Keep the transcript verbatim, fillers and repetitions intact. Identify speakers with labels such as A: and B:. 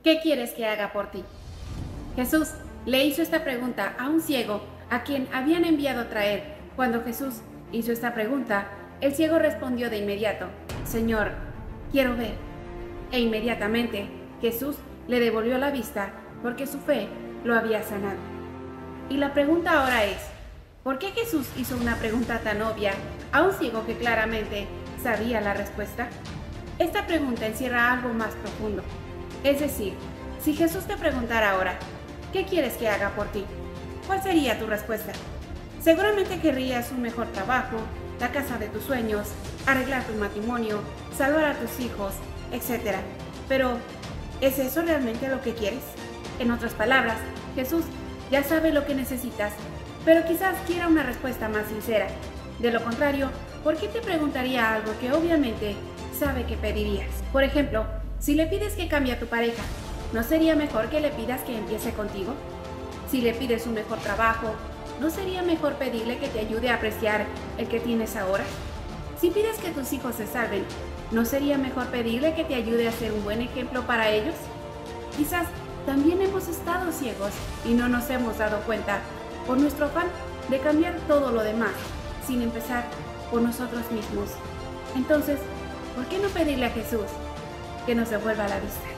A: ¿Qué quieres que haga por ti? Jesús le hizo esta pregunta a un ciego a quien habían enviado traer. Cuando Jesús hizo esta pregunta, el ciego respondió de inmediato: Señor, quiero ver. E inmediatamente Jesús le devolvió la vista porque su fe lo había sanado. Y la pregunta ahora es: ¿por qué Jesús hizo una pregunta tan obvia a un ciego que claramente sabía la respuesta? Esta pregunta encierra algo más profundo. Es decir, si Jesús te preguntara ahora, ¿qué quieres que haga por ti?, ¿cuál sería tu respuesta? Seguramente querrías un mejor trabajo, la casa de tus sueños, arreglar tu matrimonio, salvar a tus hijos, etcétera. Pero, ¿es eso realmente lo que quieres? En otras palabras, Jesús ya sabe lo que necesitas, pero quizás quiera una respuesta más sincera. De lo contrario, ¿por qué te preguntaría algo que obviamente sabe que pedirías? Por ejemplo, si le pides que cambie a tu pareja, ¿no sería mejor que le pidas que empiece contigo? Si le pides un mejor trabajo, ¿no sería mejor pedirle que te ayude a apreciar el que tienes ahora? Si pides que tus hijos se salven, ¿no sería mejor pedirle que te ayude a ser un buen ejemplo para ellos? Quizás también hemos estado ciegos y no nos hemos dado cuenta por nuestro afán de cambiar todo lo demás, sin empezar por nosotros mismos. Entonces, ¿por qué no pedirle a Jesús que nos devuelva la vista?